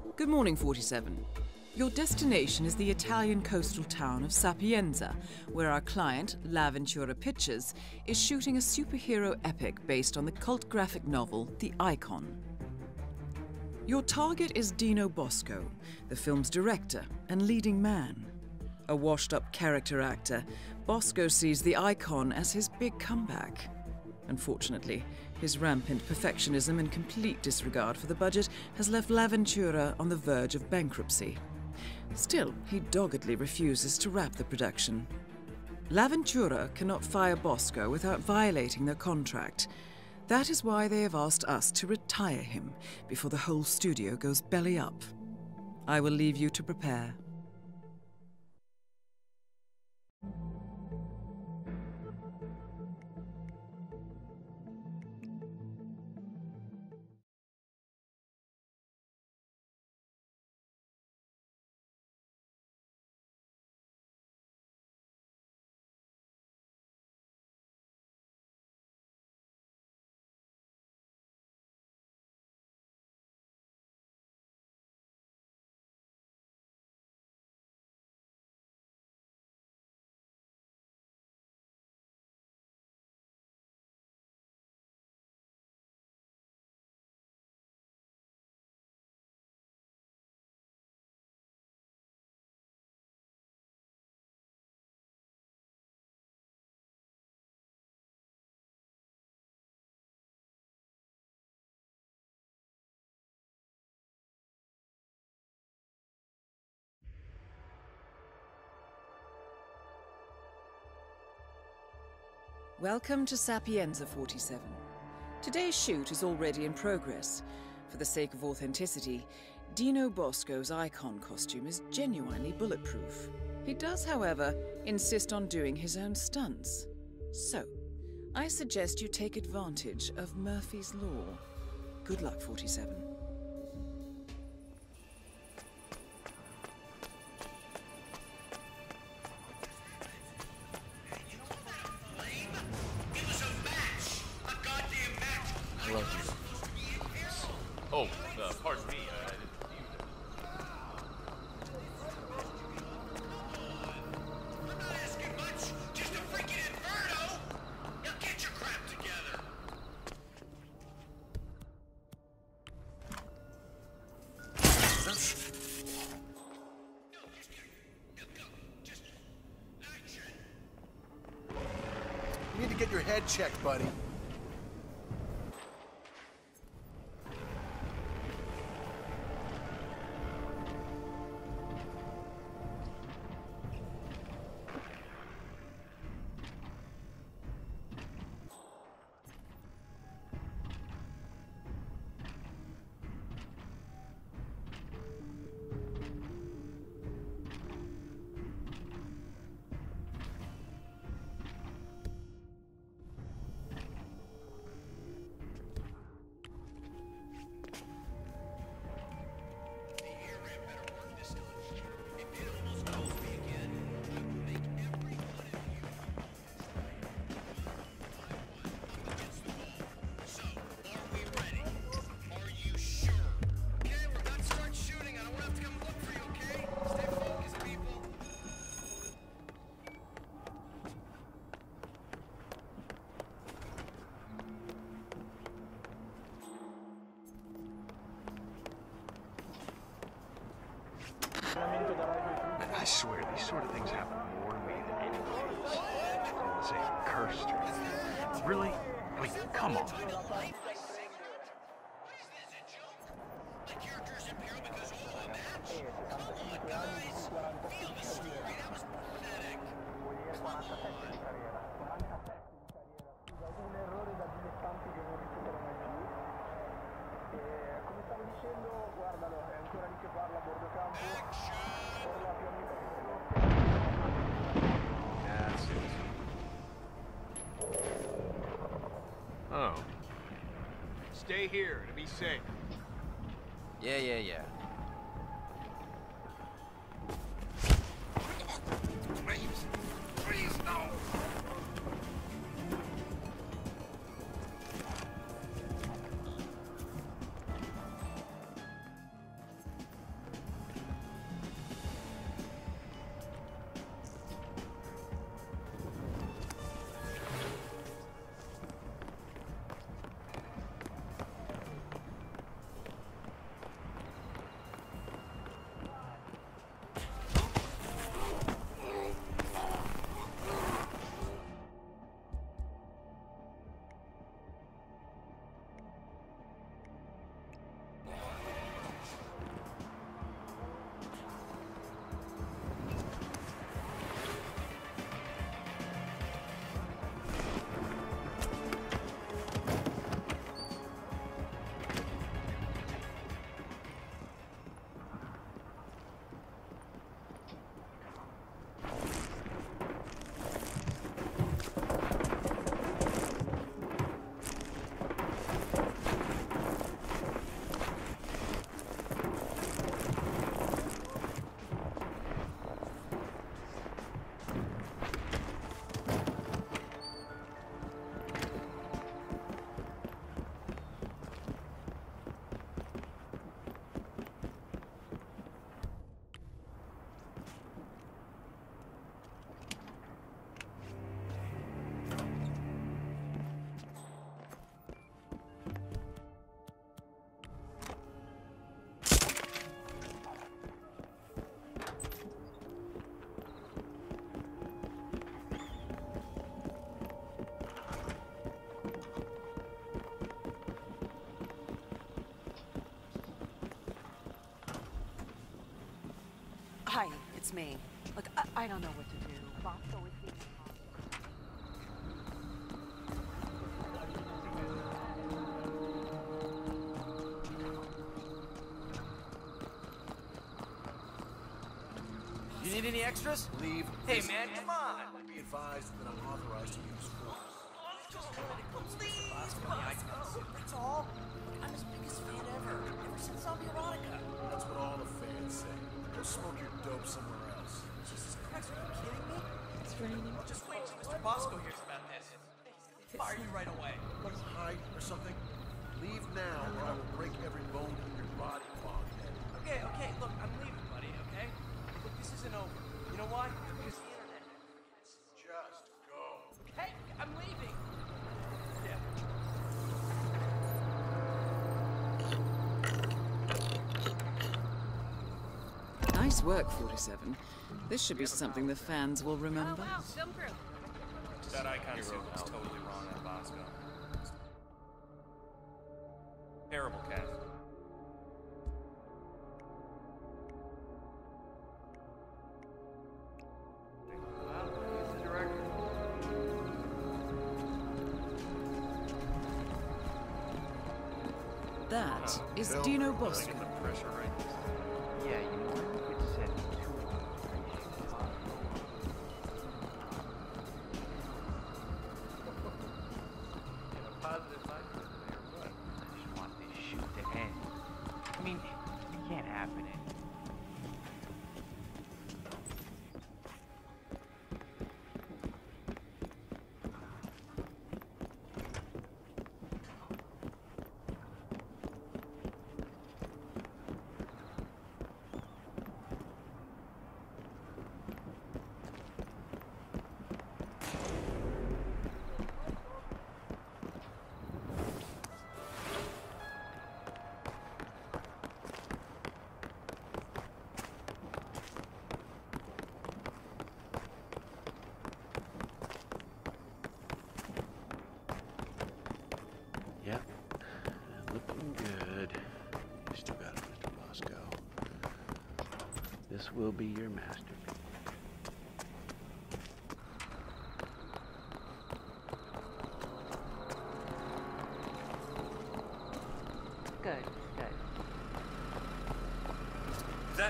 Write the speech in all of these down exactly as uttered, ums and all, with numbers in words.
Good morning, forty-seven. Your destination is the Italian coastal town of Sapienza, where our client, L'Avventura Pictures, is shooting a superhero epic based on the cult graphic novel, The Icon. Your target is Dino Bosco, the film's director and leading man. A washed-up character actor, Bosco sees The Icon as his big comeback. Unfortunately, his rampant perfectionism and complete disregard for the budget has left L'Avventura on the verge of bankruptcy. Still, he doggedly refuses to wrap the production. L'Avventura cannot fire Bosco without violating their contract. That is why they have asked us to retire him before the whole studio goes belly up. I will leave you to prepare. Welcome to Sapienza, forty-seven. Today's shoot is already in progress. For the sake of authenticity, Dino Bosco's Icon costume is genuinely bulletproof. He does, however, insist on doing his own stunts. So, I suggest you take advantage of Murphy's Law. Good luck, forty-seven. Oh, uh, pardon me, uh, I didn't see you there. I'm not asking much, just a freaking inferno! Now get your crap together! No, just go, go, just action! You need to get your head checked, buddy. I swear, these sort of things happen more to me than anybody else. I say cursed or... Really? I mean, come on. That's it. Oh. Stay here to be safe. Yeah, yeah, yeah. Please, please, no! It's me. Look, I, I don't know what to do. Bosco is being... You need any extras? Leave. Hey, man, come on. Be advised that I'm authorized to use force. That's all. I'm his biggest fan ever. Ever since Zombie Erotica. That's what all the fans say. Go smoke your dope somewhere else. Jesus Christ, are you kidding me? It's raining. Just wait till Mister Bosco hears about this. Fire you right away. What, hide or something? Leave now or I will break every bone in your body, boghead. Okay, okay, look, I'm leaving, buddy, okay? Look, this isn't over. You know why? Because the internet. Just go. Hey, I'm leaving. Yeah. Nice work, forty-seven. This should be something the fans will remember. Oh, wow, film crew. That icon suit was totally wrong on Bosco. Terrible cast. That is Phil, Dino really Bosco. get the pressure right this time. Yeah, you know, I think it's said too long. In a positive mindset today, or what? I just want this shoot to end. I mean, it can't happen anymore. Yep. Looking good. You still got it, Mister Bosco. This will be your masterpiece. Good, good. That...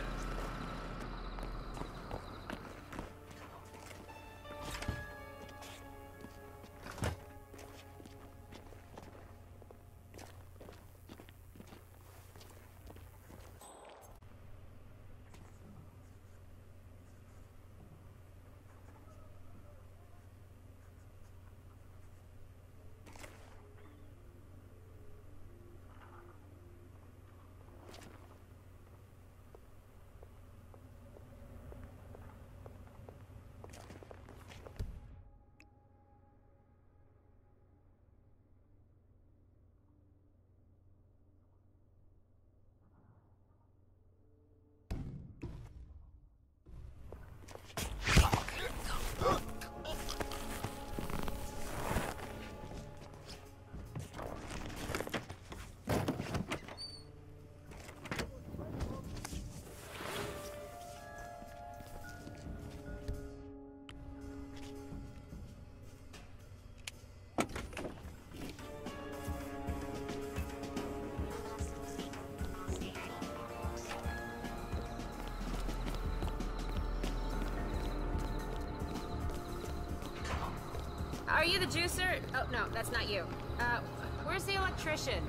Are you the juicer? Oh, no, that's not you. Uh, where's the electrician?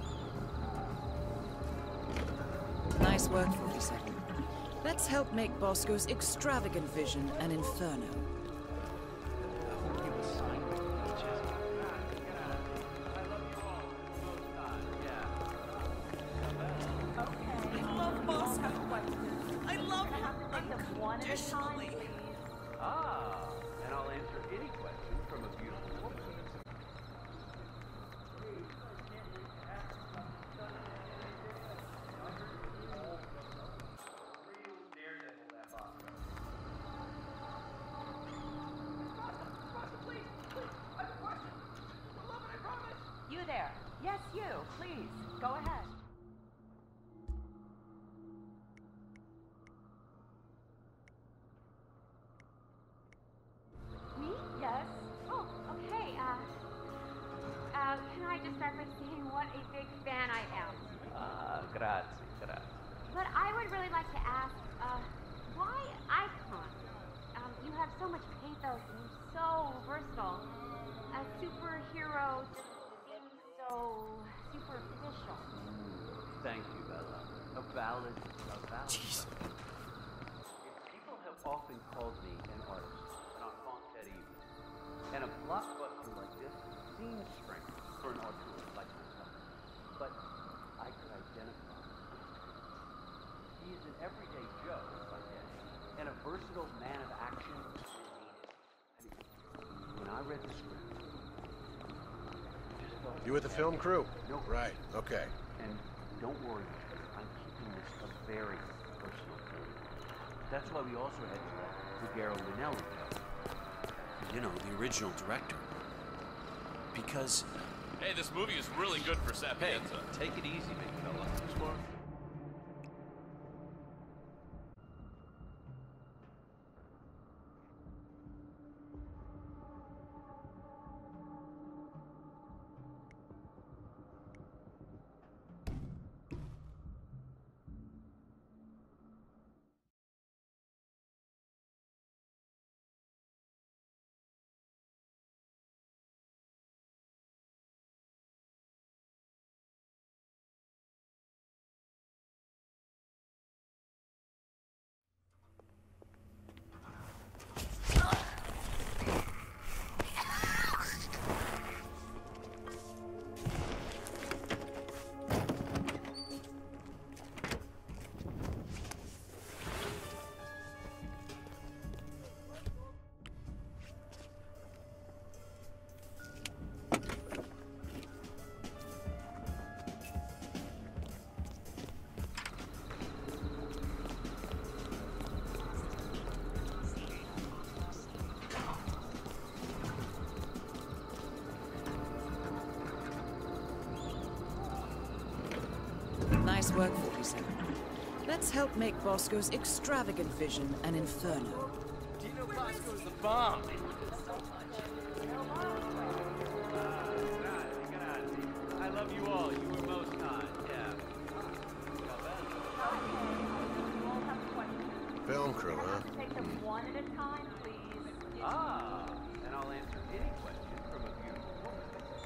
Nice work, forty-seven. Let's help make Bosco's extravagant vision an inferno. I love Bosco. I love him unconditionally. Ah, and I'll answer any question from a beautiful woman. You there. Yes, you. Please, go ahead. to start by saying what a big fan I am. Ah, grazie, grazie. But I would really like to ask, uh, why Icon? Um, you have so much pathos and you're so versatile. A superhero just seems so superficial. Thank you, Bella. A valid, a valid. Jeez. People have often called me an artist, an enfant terrible. And a blockbuster like this seems strange for an auteur like myself. But I could identify with him. He is an everyday Joe, by day, and a versatile man of action when needed. When I read the script, I just felt You with the film crew? No. Right, okay. And don't worry, I'm keeping this a very personal thing. That's why we also had to let Ruggero Manelli go. You know, the original director. Because... Hey, this movie is really good for Sapienza. Hey, take it easy, big fella. Nice work, forty-seven. Let's help make Bosco's extravagant vision an inferno. Dino Bosco's the bomb. I love you all. You were most kind. Yeah. Film crew, huh? Take them one at a time, please. Ah, and I'll answer any question from a beautiful woman.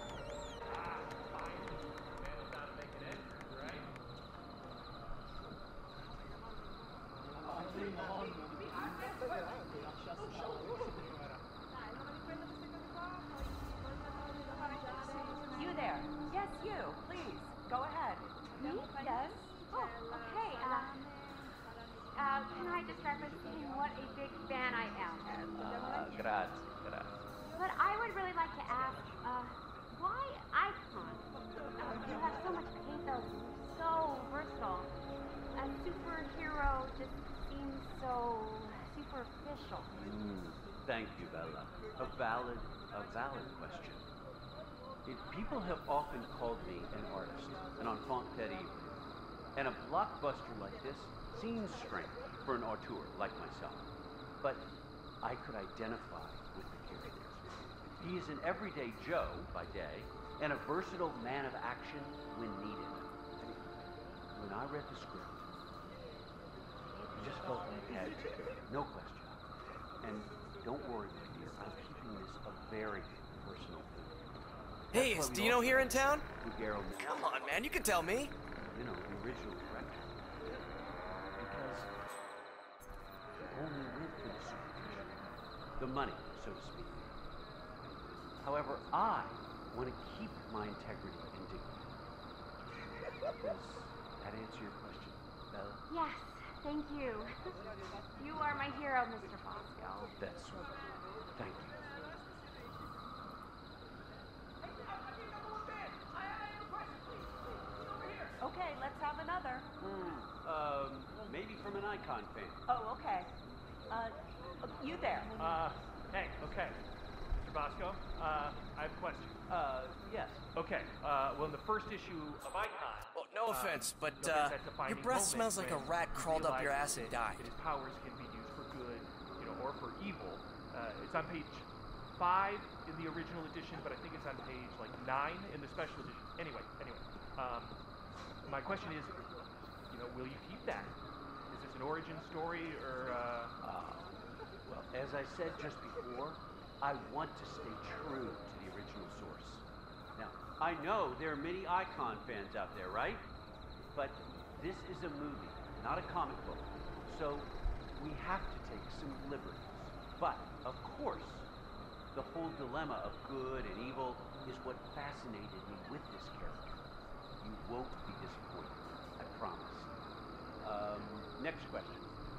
You there? Yes, you. Please, go ahead. Me? Yes? Oh, okay. Uh, uh, can I just start by saying what a big fan I am? Ah, grazie, grazie. But I would really like to ask, uh, why Icon? Um, you have so much pathos, so versatile. A superhero just seems so superficial. Mm, thank you, Bella. A valid, a valid question. If people have often called me an artist, an enfant terrible, and a blockbuster like this seems strange for an auteur like myself. But I could identify with the characters. He is an everyday Joe by day, and a versatile man of action when needed. When I read the script, I just felt like I had to, no question. And don't worry, my dear, I'm keeping this a very personal thing. Hey, is Dino here in town? Ruggero Come on, man, you can tell me. You know, the original director. Because he only went for the superficial. The money, so to speak. However, I want to keep my integrity and dignity. Does that answer your question, Bella? Yes, thank you. You are my hero, Mister Bosco. That's sweet. Thank you. Okay, let's have another. Hmm, um, maybe from an Icon fan. Oh, okay. Uh, you there? Uh, hey, okay. Mister Bosco, uh, I have a question. Uh, yes. Okay, uh, well, in the first issue of Icon... Oh, no uh, offense, but, you know, uh, there's that defining your breath moment smells like a when rat he crawled up your ass realizes and that died. His powers can be used for good, you know, or for evil. Uh, it's on page five in the original edition, but I think it's on page like nine in the special edition. Anyway, anyway, um, my question is, you know, will you keep that? Is this an origin story or? Uh... Uh, well, as I said just before, I want to stay true to the original source. Now, I know there are many Icon fans out there, right? But this is a movie, not a comic book. So we have to take some liberties. But, of course, the whole dilemma of good and evil is what fascinated me with this character. You won't be disappointed, I promise. Um, next question.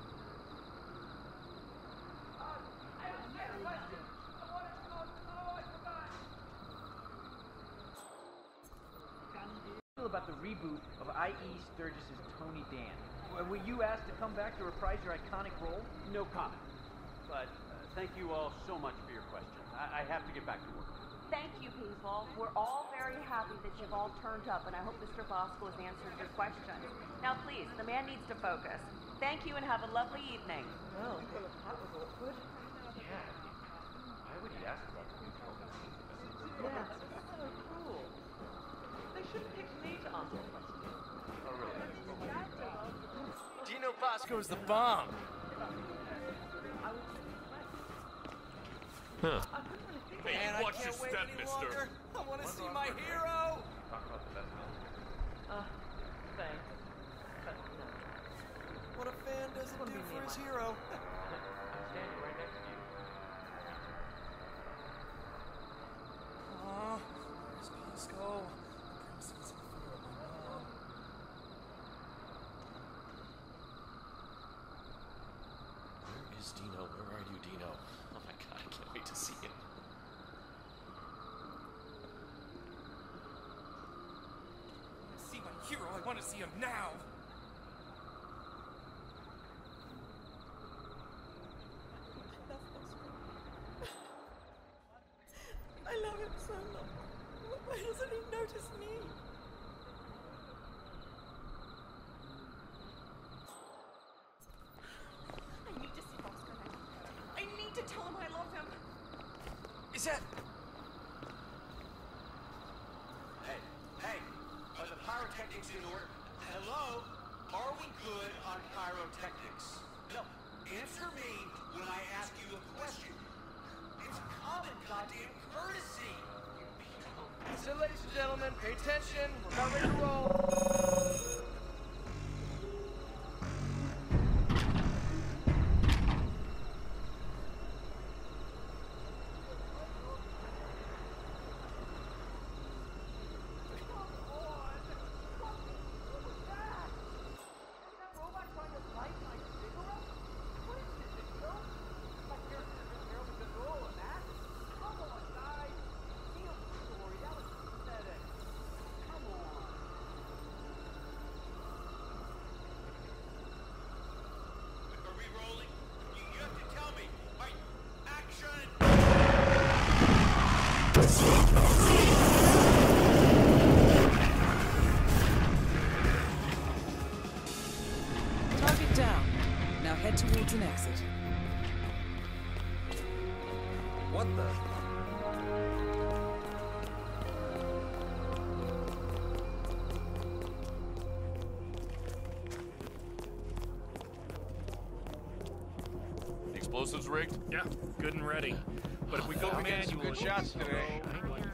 About the reboot of I E Sturgis's Tony Dan. Were you asked to come back to reprise your iconic role? No comment. But uh, thank you all so much for your questions. I, I have to get back to work. Thank you, people. We're all very happy that you've all turned up, and I hope Mister Bosco has answered your questions. Now, please, the man needs to focus. Thank you, and have a lovely evening. Well, that was awkward. Yeah. Why would he ask about the new film? Yeah, that's so cool. They should pick me to answer the question. Oh, really? Dino Bosco's the bomb. Huh. Man, watch I can't your wait step, any mister. longer. I want to see my hero. Talk about the best film. Uh, thanks. But no. What a fan doesn't do for his hero. I'm standing right next to you. Aw, where's Bosco? The princess of fear of my mom. Where is Dino? Where are you, Dino? Oh my god, I can't wait to see him. I see my hero. I want to see him now. I love him so much. Why doesn't he notice me? I need to see Bosco now. I need to tell him I love him. Is that... Hey, hey, are the pyrotechnics in order? Hello? Are we good on pyrotechnics? No, answer me when I ask you a question. It's common goddamn courtesy. So, ladies and gentlemen, pay attention. We're about ready to roll. Are we rolling? You, you have to tell me. All right, action! Target down. Now head towards an exit. What the... The explosives rigged? Yeah, good and ready. But if we go We're getting manual, some good shots today. I ain't going